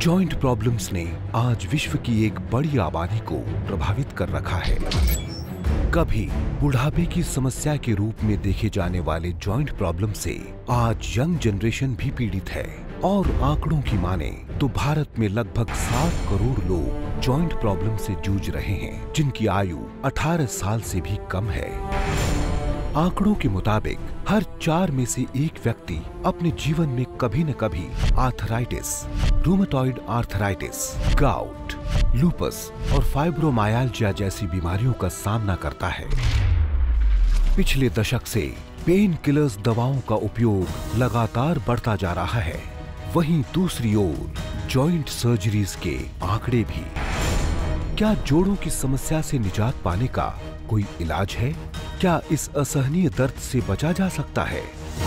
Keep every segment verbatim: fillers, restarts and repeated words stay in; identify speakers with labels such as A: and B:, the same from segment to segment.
A: Joint problems ने आज विश्व की एक बड़ी आबादी को प्रभावित कर रखा है। कभी बुढ़ापे की समस्या के रूप में देखे जाने वाले जॉइंट प्रॉब्लम से आज यंग जनरेशन भी पीड़ित है और आंकड़ों की माने तो भारत में लगभग सात करोड़ लोग जॉइंट प्रॉब्लम से जूझ रहे हैं, जिनकी आयु अठारह साल से भी कम है। आंकड़ों के मुताबिक हर चार में से एक व्यक्ति अपने जीवन में कभी न कभी arthritis, rheumatoid arthritis, gout, lupus और फाइब्रोमाइल्जिया जैसी बीमारियों का सामना करता है। पिछले दशक से पेन किलर्स दवाओं का उपयोग लगातार बढ़ता जा रहा है। वहीं दूसरी ओर जॉइंट सर्जरीज के आंकड़े भी। क्या जोड़ों की समस्या से निजात पाने का कोई इलाज है? क्या इस असहनीय दर्द से बचा जा सकता है?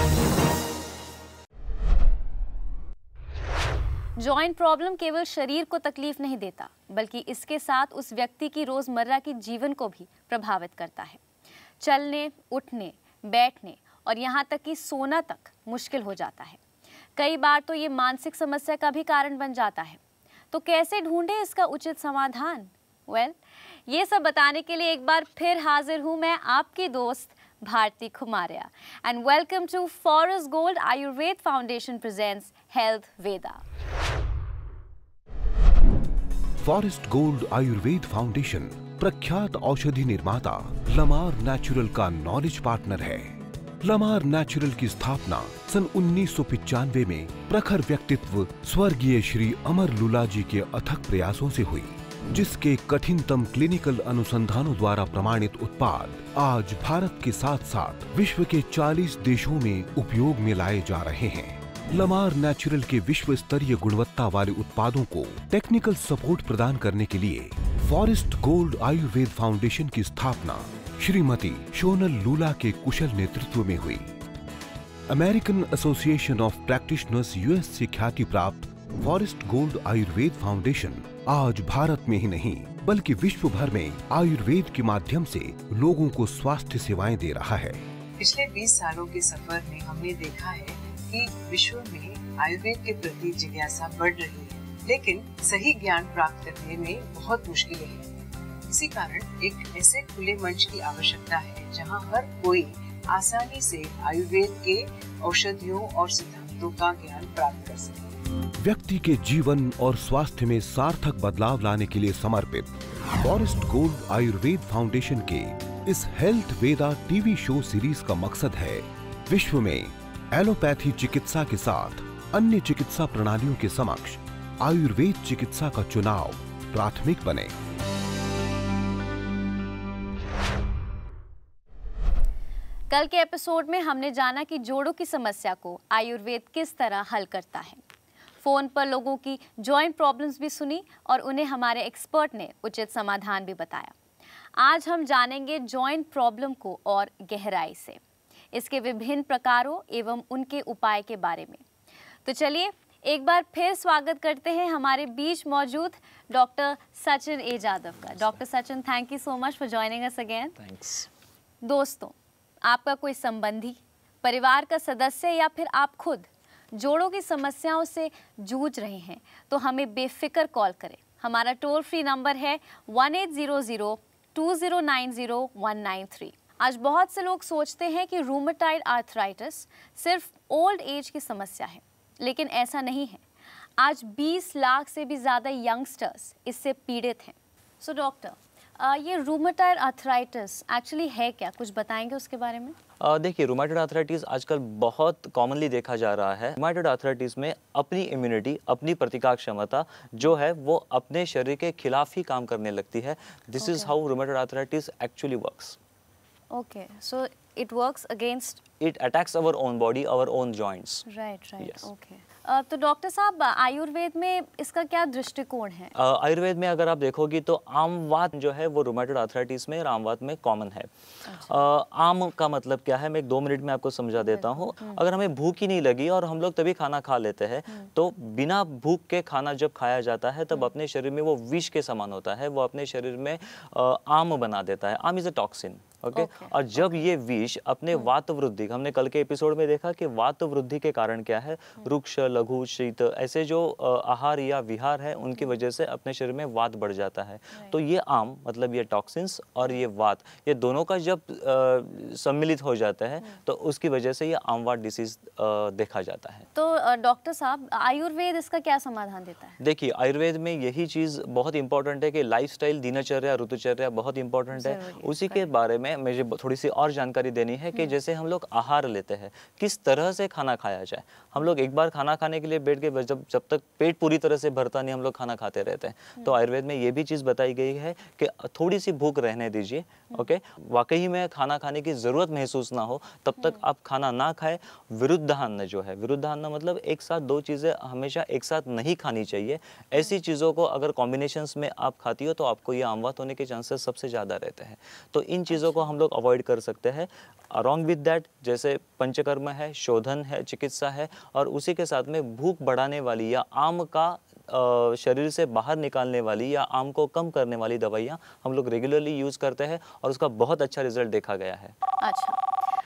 B: जॉइंट प्रॉब्लम केवल शरीर को तकलीफ नहीं देता, बल्कि इसके साथ उस व्यक्ति की रोजमर्रा की जीवन को भी प्रभावित करता है। चलने, उठने, बैठने और यहाँ तक कि सोना तक मुश्किल हो जाता है। कई बार तो ये मानसिक समस्या का भी कारण बन जाता है। तो कैसे ढूंढे इसका उचित समाधान? वेल well, ये सब बताने के लिए एक बार फिर हाजिर हूँ मैं, आपकी दोस्त Bharti Khumaria. And welcome to Forest Gold Ayurveda foundation presents health Veda.
A: Forest Gold Ayurveda foundation प्रख्यात औषधि निर्माता लमार नेचुरल का नॉलेज पार्टनर है। लमार नेचुरल की स्थापना सन उन्नीस सौ पिचानवे में प्रखर व्यक्तित्व स्वर्गीय श्री अमर लूला जी के अथक प्रयासों से हुई, जिसके कठिनतम क्लिनिकल अनुसंधानों द्वारा प्रमाणित उत्पाद आज भारत के साथ साथ विश्व के चालीस देशों में उपयोग में लाए जा रहे हैं। लमार नेचुरल के विश्व स्तरीय गुणवत्ता वाले उत्पादों को टेक्निकल सपोर्ट प्रदान करने के लिए फॉरेस्ट गोल्ड आयुर्वेद फाउंडेशन की स्थापना श्रीमती शोनल लूला के कुशल नेतृत्व में हुई। American association of practitioners US से ख्याति प्राप्त फॉरेस्ट गोल्ड आयुर्वेद फाउंडेशन आज भारत में ही नहीं बल्कि विश्व भर में आयुर्वेद के माध्यम से लोगों को स्वास्थ्य सेवाएं दे रहा है।
C: पिछले बीस सालों के सफर में हमने देखा है कि विश्व में आयुर्वेद के प्रति जिज्ञासा बढ़ रही है, लेकिन सही ज्ञान प्राप्त करने में बहुत मुश्किलें हैं। इसी कारण एक ऐसे खुले मंच की आवश्यकता है जहां हर कोई आसानी से आयुर्वेद के औषधियों और सिद्धांतों का ज्ञान प्राप्त कर सके।
A: व्यक्ति के जीवन और स्वास्थ्य में सार्थक बदलाव लाने के लिए समर्पित फॉरेस्ट गोल्ड आयुर्वेद फाउंडेशन के इस health Veda TV show series का मकसद है विश्व में एलोपैथी चिकित्सा के साथ अन्य चिकित्सा प्रणालियों के समक्ष आयुर्वेद चिकित्सा का चुनाव प्राथमिक बने।
B: कल के एपिसोड में हमने जाना कि जोड़ों की समस्या को आयुर्वेद किस तरह हल करता है। फोन पर लोगों की जॉइंट प्रॉब्लम्स भी सुनी और उन्हें हमारे एक्सपर्ट ने उचित समाधान भी बताया। आज हम जानेंगे जॉइंट प्रॉब्लम को और गहराई से, इसके विभिन्न प्रकारों एवं उनके उपाय के बारे में। तो चलिए एक बार फिर स्वागत करते हैं हमारे बीच मौजूद डॉक्टर सचिन ए जाधव का। Doctor Sachin, thank you so much for joining us again.
D: Thanks.
B: दोस्तों, आपका कोई संबंधी, परिवार का सदस्य या फिर आप खुद जोड़ों की समस्याओं से जूझ रहे हैं तो हमें बेफिक्र कॉल करें। हमारा टोल फ्री नंबर है one eight zero zero two zero nine zero one nine three. आज बहुत से लोग सोचते हैं कि रूमेटॉइड आर्थराइटिस सिर्फ ओल्ड एज की समस्या है, लेकिन ऐसा नहीं है। आज बीस लाख से भी ज़्यादा यंगस्टर्स इससे पीड़ित हैं। सो so, डॉक्टर, Uh, ये रूमेटॉइड आर्थराइटिस एक्चुअली है क्या? कुछ बताएंगे उसके बारे में?
D: uh, देखिए, रूमेटॉइड आर्थराइटिस आजकल बहुत कॉमनली देखा जा रहा है। रूमेटॉइड आर्थराइटिस में अपनी इम्यूनिटी, अपनी प्रतिकार क्षमता जो है वो अपने शरीर के खिलाफ ही काम करने लगती है। This is how rheumatoid arthritis actually works.
B: Okay, so it works against,
D: it attacks our own body, our own joints.
B: Right right, okay. तो डॉक्टर साहब, आयुर्वेद में इसका क्या दृष्टिकोण है? uh,
D: आयुर्वेद में अगर आप देखोगी तो आम वात जो है वो रूमेटॉइड आर्थराइटिस में आम वात में कॉमन है। अच्छा। uh, आम का मतलब क्या है, मैं एक दो मिनट में आपको समझा देता हूँ। अगर हमें भूख ही नहीं लगी और हम लोग तभी खाना खा लेते हैं, तो बिना भूख के खाना जब खाया जाता है तब अपने शरीर में वो विष के समान होता है, वो अपने शरीर में uh, आम बना देता है। Ama is a toxin. Okay okay? okay. और जब okay. ये विष अपने वात वृद्धि, हमने कल के एपिसोड में देखा कि वात वृद्धि के कारण क्या है, रुक्ष, लघु, शीत ऐसे जो आहार या विहार है उनकी वजह से अपने शरीर में वात बढ़ जाता है। तो ये आम मतलब ये टॉक्सिन्स और ये वात, ये दोनों का जब सम्मिलित हो जाता है तो उसकी वजह से ये आम वात डिसीज देखा जाता है।
B: तो डॉक्टर साहब, आयुर्वेद इसका क्या समाधान देता है? देखिए,
D: आयुर्वेद में यही चीज बहुत इंपॉर्टेंट है कि लाइफस्टाइल, दिनचर्या, ऋतुचर्या बहुत इंपॉर्टेंट है। उसी के बारे में मुझे थोड़ी सी और जानकारी देनी है कि जैसे हम लोग आहार लेते हैं, किस तरह से खाना खाया जाए। हम लोग एक बार खाना खाने के लिए बैठ के जब जब तक पेट पूरी तरह से भरता नहीं हम लोग खाना खाते रहते हैं। तो आयुर्वेद में ये भी चीज़ बताई गई है कि थोड़ी सी भूख रहने दीजिए। ओके, वाकई में खाना खाने की ज़रूरत महसूस ना हो तब तक आप खाना ना खाएं। विरुद्धान्न जो है, विरुद्धान्न मतलब एक साथ दो चीज़ें हमेशा एक साथ नहीं खानी चाहिए। ऐसी चीज़ों को अगर कॉम्बिनेशंस में आप खाती हो तो आपको ये आमवात होने के चांसेस सबसे ज़्यादा रहते हैं। तो इन चीज़ों को हम लोग अवॉइड कर सकते हैं। अलॉन्ग विद दैट जैसे पंचकर्म है, शोधन है, चिकित्सा है, और उसी के साथ में भूख बढ़ाने वाली या आम का आ, शरीर से बाहर निकालने वाली या आम को कम करने वाली दवाइयाँ हम लोग रेगुलरली यूज़ करते हैं और उसका बहुत अच्छा रिजल्ट देखा गया है।
B: अच्छा,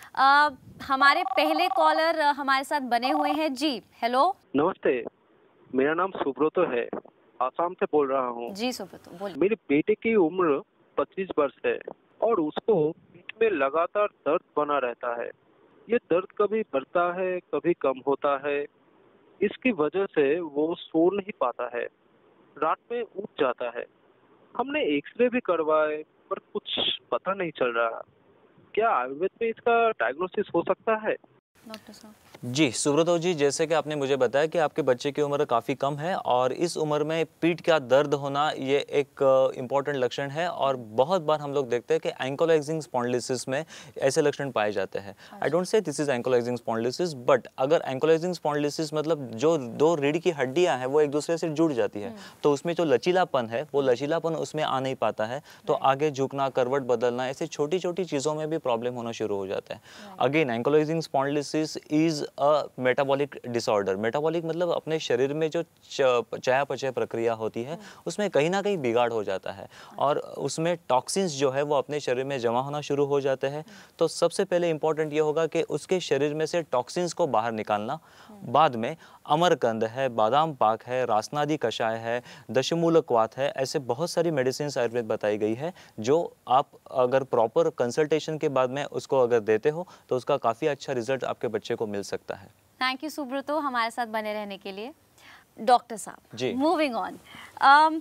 B: आ, हमारे पहले कॉलर हमारे साथ बने हुए हैं जी। हेलो,
E: नमस्ते, मेरा नाम सुब्रतो है, आसाम से बोल रहा हूँ।
B: जी सुब्रतो, बोलिए।
E: मेरे बेटे की उम्र पच्चीस वर्ष है और उसको पीठ में लगातार दर्द बना रहता है। ये दर्द कभी बढ़ता है, कभी कम होता है। इसकी वजह से वो सो नहीं पाता है, रात में उठ जाता है। हमने एक्सरे भी करवाए पर कुछ पता नहीं चल रहा। क्या आयुर्वेद में इसका डायग्नोसिस हो सकता है?
B: डॉक्टर साहब
D: जी, सुब्रतो जी, जैसे कि आपने मुझे बताया कि आपके बच्चे की उम्र काफ़ी कम है और इस उम्र में पीठ का दर्द होना ये एक इम्पॉर्टेंट लक्षण है और बहुत बार हम लोग देखते हैं कि एंकोलाइजिंग स्पॉन्डिलोसिस में ऐसे लक्षण पाए जाते हैं। I don't say this is ankylosing spondylosis, but अगर एंकोलाइजिंग स्पॉन्डिलोसिस मतलब जो दो रीढ़ की हड्डियां हैं वो एक दूसरे से जुड़ जाती है तो उसमें जो लचीलापन है वो लचीलापन उसमें आ नहीं पाता है, तो आगे झुकना, करवट बदलना, ऐसे छोटी छोटी चीज़ों में भी प्रॉब्लम होना शुरू हो जाता है। Again, ankylosing spondylosis is a metabolic disorder. Metabolic मतलब अपने शरीर में जो चयापचय प्रक्रिया होती है उसमें कहीं ना कहीं बिगाड़ हो जाता है और उसमें टॉक्सिन्स जो है वो अपने शरीर में जमा होना शुरू हो जाते हैं। तो सबसे पहले इंपॉर्टेंट ये होगा कि उसके शरीर में से टॉक्सिन्स को बाहर निकालना। बाद में अमरकंद है, बादाम पाक है, रासनादी कषाय है, दशमूलक है, ऐसे बहुत सारी मेडिसिन आयुर्वेद बताई गई है जो आप अगर प्रॉपर कंसल्टेशन के बाद में उसको अगर देते हो तो उसका काफ़ी अच्छा रिजल्ट आपके बच्चे को मिल सकता है।
B: थैंक यू सुब्रतो हमारे साथ बने रहने के लिए। डॉक्टर साहब
D: जी,
B: मूविंग ऑन, um,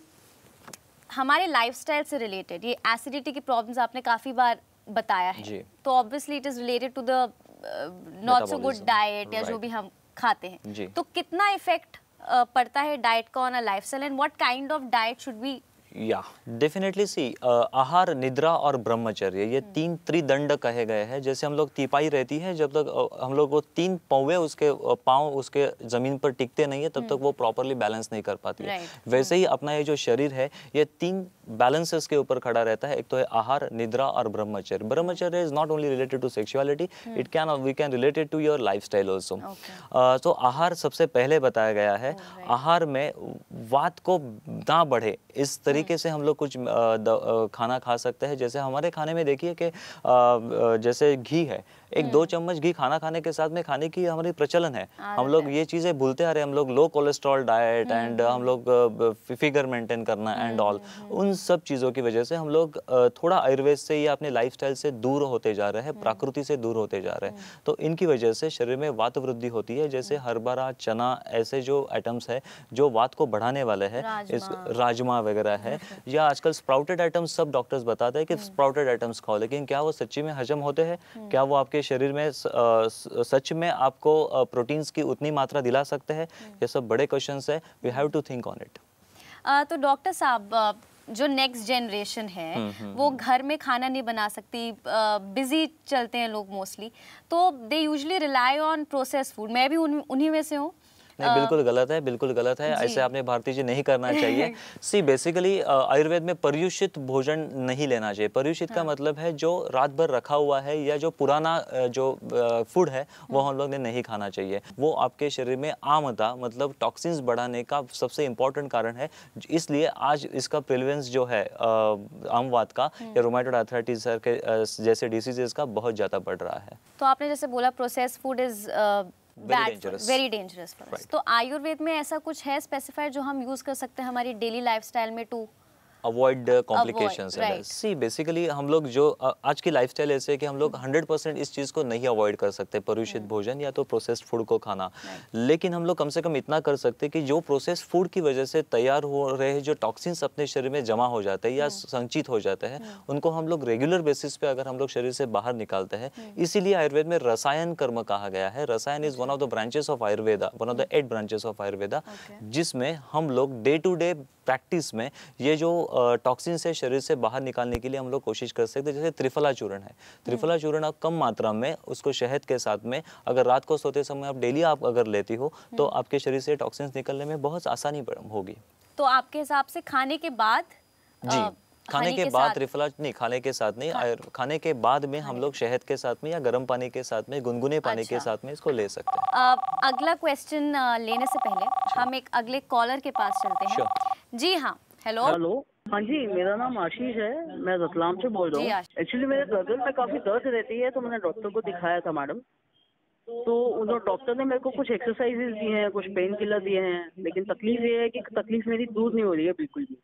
B: हमारे लाइफस्टाइल से रिलेटेड ये एसिडिटी की प्रॉब्लम्स आपने काफ़ी बार बताया है जी। तो obviously it is related to the not so good diet या जो भी हम खाते हैं जी। तो कितना इफेक्ट uh, पड़ता है डाइट का on a lifestyle and what kind of diet should be?
D: या डेफिनेटली सी, आहार, निद्रा और ब्रह्मचर्य ये तीन त्रिदंड कहे गए हैं। जैसे हम लोग तीपाई रहती है, जब तक uh, हम लोग वो तीन पौवे उसके uh, पाँव उसके ज़मीन पर टिकते नहीं है तब तक वो प्रॉपरली बैलेंस नहीं कर पाती है। वैसे ही अपना ये जो शरीर है ये तीन बैलेंसेस के ऊपर खड़ा रहता है। एक तो है आहार, निद्रा और ब्रह्मचर्य। Brahmacharya is not only related to sexuality, it can we can related to your lifestyle also. तो आहार सबसे पहले बताया गया है। आहार में वात को ना बढ़े इस तरीके से हम लोग कुछ खाना खा सकते हैं। जैसे हमारे खाने में देखिए कि जैसे घी है, एक दो चम्मच घी खाना खाने के साथ में खाने की हमारी प्रचलन है। हम लोग ये चीज़ें भूलते आ रहे हैं। हम लोग लो कोलेस्ट्रॉल डाइट एंड हम लोग फिगर मेंटेन करना एंड ऑल, उन सब चीज़ों की वजह से हम लोग थोड़ा आयुर्वेद से या अपने लाइफस्टाइल से दूर होते जा रहे हैं, प्रकृति से दूर होते जा रहे हैं। तो इनकी वजह से शरीर में वात वृद्धि होती है। जैसे हरभरा, चना, ऐसे जो आइटम्स है जो वात को बढ़ाने वाले हैं, इस राजमा वगैरह है या आजकल स्प्राउटेड आइटम्स, सब डॉक्टर्स बताते हैं कि स्प्राउटेड आइटम्स खाओ, लेकिन क्या वो सच्ची में हजम होते हैं? क्या वो आपके शरीर में सच में आपको प्रोटीन्स की उतनी मात्रा दिला सकते हैं? ये सब बड़े क्वेश्चंस है, we have to think on it.
B: तो डॉक्टर साहब, जो नेक्स्ट जनरेशन है वो घर में खाना नहीं बना सकती, बिजी चलते हैं लोग मोस्टली, तो they usually rely on process food. मैं भी उन, उन्हीं में से हूँ।
D: नहीं, बिल्कुल गलत है, बिल्कुल गलत है, ऐसे आपने भारती जी नहीं करना चाहिए। सी बेसिकली आयुर्वेद में पर्युषित भोजन नहीं लेना चाहिए। पर्युषित का मतलब है जो रात भर रखा हुआ है या जो पुराना जो फूड है वो हम लोग ने नहीं खाना चाहिए। वो आपके शरीर में आमदा मतलब टॉक्सिन्स बढ़ाने का सबसे इम्पोर्टेंट कारण है। इसलिए आज इसका प्रिवेलेंस जो है आमवात का या रोमेटॉइड आर्थराइटिस के जैसे डिसीजेस का बहुत ज़्यादा बढ़ रहा है।
B: तो आपने जैसे बोला processed food is very dangerous for us, तो आयुर्वेद में ऐसा कुछ है स्पेसिफाइड जो हम यूज कर सकते हैं हमारी डेली लाइफस्टाइल में to
D: avoid complications? See basically हम लोग जो आज की लाइफस्टाइल ऐसे है कि हम लोग हंड्रेड परसेंट इस चीज़ को नहीं अवॉइड कर सकते, पर्युषित भोजन या तो प्रोसेस्ड फूड को खाना, लेकिन हम लोग कम से कम इतना कर सकते हैं कि जो प्रोसेस्ड फूड की वजह से तैयार हो रहे जो टॉक्सिन्स अपने शरीर में जमा हो जाते हैं या संचित हो जाते हैं, उनको हम लोग रेगुलर बेसिस पे अगर हम लोग शरीर से बाहर निकालते हैं। इसीलिए आयुर्वेद में रसायन कर्म कहा गया है। Rasayana is one of the branches of Ayurveda, one of the eight branches of Ayurveda, जिसमें हम लोग डे टू डे प्रैक्टिस में ये जो टॉक्सिन से शरीर से बाहर निकालने के लिए हम लोग कोशिश कर सकते हैं। जैसे त्रिफला चूर्ण है, त्रिफला चूर्ण आप कम मात्रा में उसको शहद के साथ में अगर रात को सोते समय आप डेली आप अगर लेती हो तो आपके शरीर से टॉक्सिन्स निकलने में बहुत आसानी होगी।
B: तो आपके हिसाब से खाने के बाद
D: जी आ, खाने के, के बाद त्रिफला नहीं, खाने के साथ नहीं, खा... खाने के बाद में हम लोग शहद के साथ में या गर्म पानी के साथ में, गुनगुने पानी अच्छा। के साथ में इसको ले सकते हैं।
B: आ, अगला क्वेश्चन लेने से पहले हम एक अगले कॉलर के पास चलते हैं। जी हाँ, हेलो
F: हेलो, हाँ जी, मेरा नाम आशीष है, मैं रतलाम से बोल रहा हूँ। एक्चुअली मेरे गर्दन में काफी दर्द रहती है, तो मैंने डॉक्टर को दिखाया था मैडम, तो उन्होंने डॉक्टर ने मेरे को कुछ एक्सरसाइजेज दिए हैं, कुछ पेन किलर दिए हैं, लेकिन तकलीफ ये है कि तकलीफ मेरी दूर नहीं हो रही है बिल्कुल भी।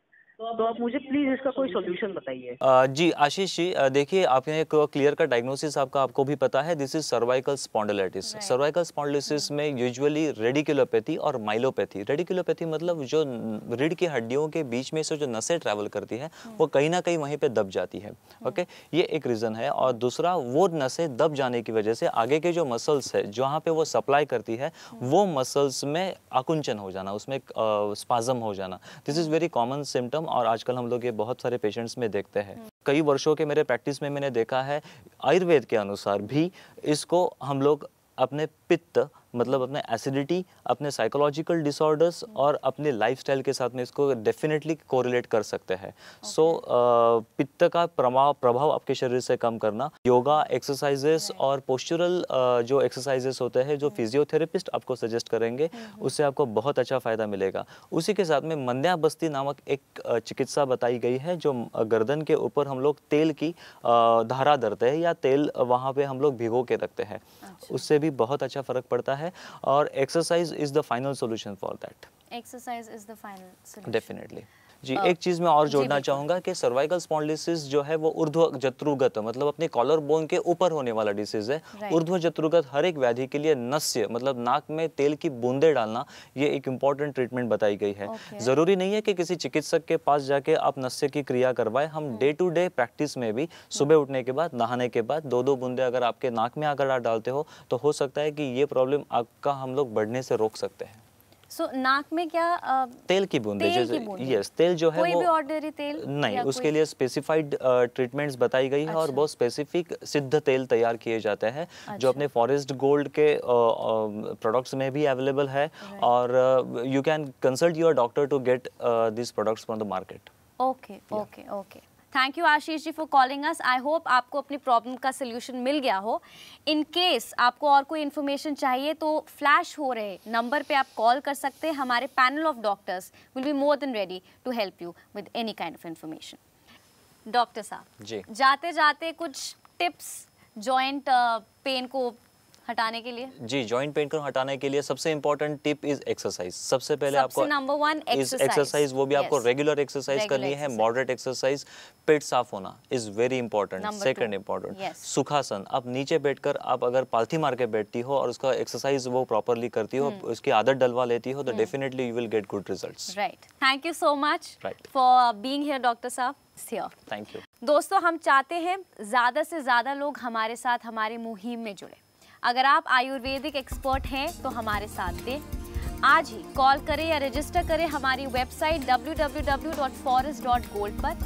F: तो आप मुझे प्लीज इसका कोई सॉल्यूशन बताइए।
D: जी आशीष जी, देखिए आपने एक क्लियर का डायग्नोसिस आपका आपको भी पता है, this is cervical spondylitis. Cervical spondylitis में यूजुअली रेडिकुलोपैथी और माइलोपैथी, रेडिकुलोपैथी मतलब जो रीढ़ की हड्डियों के बीच में से जो नसें ट्रैवल करती है वो कहीं ना कहीं वहीं पे दब जाती है। ओके, ये एक रीजन है। और दूसरा, वो नसें दब जाने की वजह से आगे के जो मसल्स है जहाँ पे वो सप्लाई करती है वो मसल्स में आकुंचन हो जाना, उसमें स्पाज्म हो जाना, this is very common symptom. और आजकल हम लोग ये बहुत सारे पेशेंट्स में देखते हैं। कई वर्षों के मेरे प्रैक्टिस में मैंने देखा है आयुर्वेद के अनुसार भी इसको हम लोग अपने पित्त मतलब अपने एसिडिटी, अपने साइकोलॉजिकल डिसऑर्डर्स और अपने लाइफस्टाइल के साथ में इसको डेफिनेटली कोरिलेट कर सकते हैं। सो okay. so, पित्त का प्रभाव प्रभाव आपके शरीर से कम करना, योगा एक्सरसाइजेस right. और पोस्चरल जो एक्सरसाइजेस होते हैं जो फिजियोथेरेपिस्ट आपको सजेस्ट करेंगे, mm-hmm. उससे आपको बहुत अच्छा फायदा मिलेगा। उसी के साथ में मंद्याबस्ती नामक एक चिकित्सा बताई गई है जो गर्दन के ऊपर हम लोग तेल की धारा धरते हैं या तेल वहाँ पे हम लोग भिगो के रखते हैं, अच्छा। उससे भी बहुत अच्छा फर्क पड़ता है। और exercise is the final solution for that.
B: Exercise is the final solution,
D: definitely. जी uh, एक चीज मैं और जोड़ना चाहूंगा कि सर्वाइकल स्पॉन्डिलिसिस जो है वो ऊर्ध्व जत्रुगत मतलब अपने कॉलर बोन के ऊपर होने वाला डिसीज है। right. ऊर्ध्व जत्रुगत हर एक व्याधि के लिए नस्य मतलब नाक में तेल की बूंदे डालना ये एक इम्पॉर्टेंट ट्रीटमेंट बताई गई है। okay. जरूरी नहीं है कि किसी चिकित्सक के पास जाके आप नस्य की क्रिया करवाएं। हम डे टू डे प्रैक्टिस में भी सुबह उठने के बाद, नहाने के बाद दो दो बूंदे अगर आपके नाक में अगर आप डालते हो तो हो सकता है कि ये प्रॉब्लम आपका हम लोग बढ़ने से रोक सकते हैं।
B: सो so, नाक में क्या आ,
D: तेल की बूंदे, जैसे यस तेल जो है
B: कोई
D: वो
B: भी ऑर्डिनरी तेल
D: नहीं, उसके लिए स्पेसिफाइड ट्रीटमेंट्स बताई गई है। अच्छा। और बहुत स्पेसिफिक सिद्ध तेल तैयार किए जाते हैं। अच्छा। जो अपने फॉरेस्ट गोल्ड के प्रोडक्ट्स में भी अवेलेबल है। right. और you can consult your doctor to get this products from the market.
B: Okay okay okay, thank you Ashish ji for calling us. I hope आपको अपनी प्रॉब्लम का सोल्यूशन मिल गया हो। इन केस आपको और कोई इन्फॉर्मेशन चाहिए तो फ्लैश हो रहे नंबर पे आप कॉल कर सकते हैं। हमारे panel of doctors will be more than ready to help you with any kind of information. Doctor साहब जी, जाते जाते कुछ टिप्स जॉइंट पेन को हटाने के लिए।
D: जी, जॉइंट पेन को हटाने के लिए सबसे इंपॉर्टेंट टिप इज एक्सरसाइज। सबसे पहले आपको
B: नंबर वन
D: एक्सरसाइज, वो भी yes. आपको रेगुलर एक्सरसाइज करनी है, मॉडरेट एक्सरसाइज। पेट साफ होना is very important. Second important sukhasana, आप नीचे बैठकर आप अगर पालथी मार के बैठती हो और उसका एक्सरसाइज वो प्रॉपरली करती हो, hmm. उसकी आदत डलवा लेती हो तो definitely you will get good results.
B: Right, thank you so much for being here doctor साहब।
D: Thank you.
B: दोस्तों, हम चाहते हैं ज्यादा से ज्यादा लोग हमारे साथ हमारे मुहिम में जुड़े। अगर आप आयुर्वेदिक एक्सपर्ट हैं तो हमारे साथ दें। आज ही कॉल करें या रजिस्टर करें हमारी website W W W dot forest dot gold पर।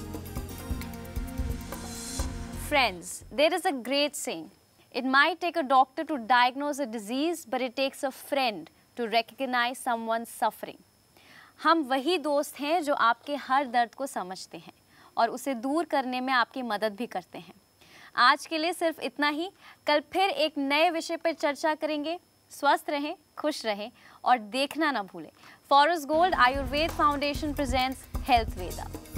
B: Friends, there is a great saying, it might take a doctor to diagnose a disease but it takes a friend to recognize someone's suffering. हम वही दोस्त हैं जो आपके हर दर्द को समझते हैं और उसे दूर करने में आपकी मदद भी करते हैं। आज के लिए सिर्फ इतना ही। कल फिर एक नए विषय पर चर्चा करेंगे। स्वस्थ रहें, खुश रहें और देखना ना भूलें। Forest Gold Ayurveda foundation presents health वेदा।